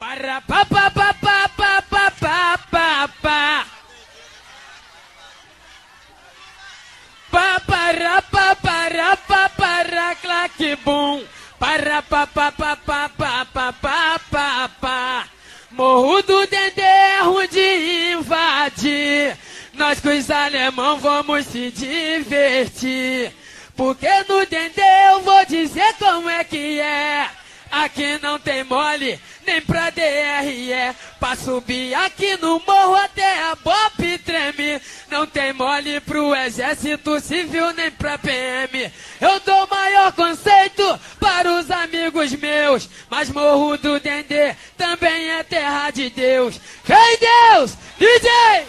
Para pa pa pa pa pa pa pa pa pa. Pa para pa para pa para claque bum. Para pa pa pa pa pa pa pa pa pa. Morro do Dendê é ruim de invadir. Nós com os alemão vamos se divertir. Porque no Dendê eu vou dizer como é que é. Aqui não tem mole, nem pra DRE. Pra subir aqui no morro até a BOP treme. Não tem mole pro exército civil, nem pra PM. Eu dou maior conceito para os amigos meus. Mas morro do Dendê também é terra de Deus. Vem Deus, DJ!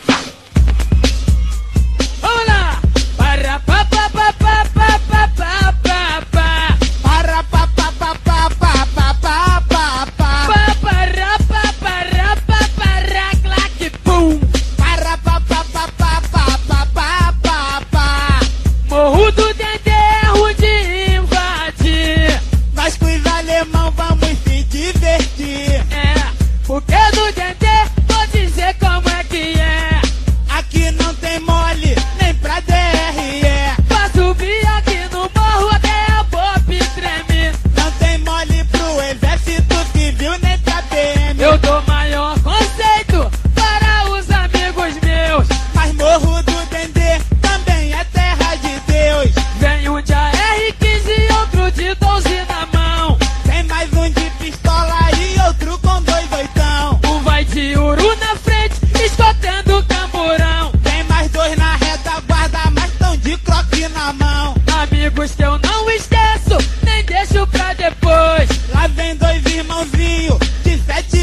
Vamos lá! Para pa pa pa pa pa pa pa pa pa. Para pa pa pa pa pa pa pa pa pa. Pa para pa para pa para claque pum. Para pa pa pa pa pa pa pa pa pa. Morro do Dendê é ruim de invadir. Nós com os alemão vamos se divertir. É, porque no Dendê vou dizer como é que é. Aqui não tem mole, nem pra DRE. Pra subir aqui no morro até a BOP treme. Não tem mole pro exército civil, nem pra PM. Eu dou maior conceito para os amigos meus. Mas morro do Dendê também é terra de Deus. Vem um de AR-15 e outro de 12 na mão. Tem mais um de pistola e outro com 2 oitão. Um vai de uru na frente, escotando o camburão. Tem mais 2 na retaguarda, mas tão de croque na mão. Amigos que eu não esqueço, nem deixo pra depois. Lá vem 2 irmãozinhos de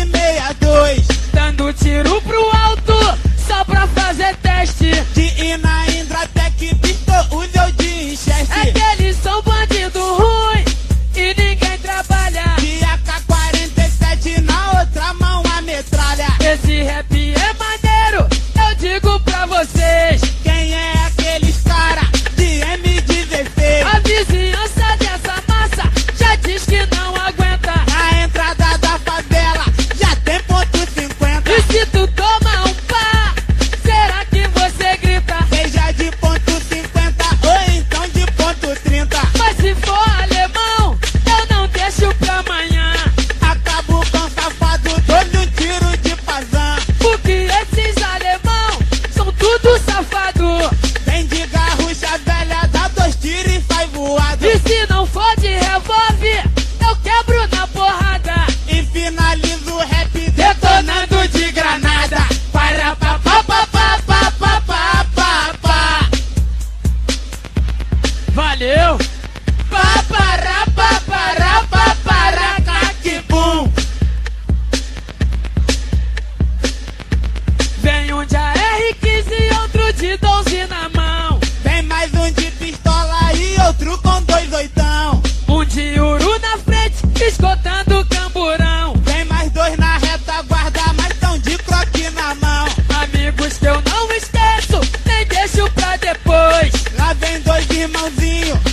762. Dando tiro pro alto, só pra fazer teste. De Ina, Indratec, Pistol, Uzeu de Winchester. É que eles são bandido ruim e ninguém trabalha. De AK-47 na outra mão a metralha. Esse rap é maneiro, eu digo pra vocês. Quem é aqueles cara de M16? A vizinhança dessa massa já diz que não aguenta. Na entrada da favela já tem ponto 50. E se tu toma um pá, será que você grita? Seja de ponto 50 ou então de ponto 30. Mas se for alemão, eu não deixo pra amanhã. Acabo com safado, dou-lhe um tiro de pazão. Porque esses alemão são tudo safado. Vem de garrucha velha, dá 2 tiros e sai voado. E se não for de revólver, eu quebro na porrada. E finalizo o rap Detonando de granada. Para pa pa pa pa pa pa pa pa pa. Valeu. Pa para pa para pa para claque bum. Vem um de AR-15 e outro de 12 na mão. Tem mais um de pistola e outro com 2 oitão. Um de uru na frente, escotando o camburão. Tem mais 2 na retaguarda, mas tão de croque na mão. Amigos que eu não esqueço, nem deixo pra depois. Lá vem 2 irmãozinhos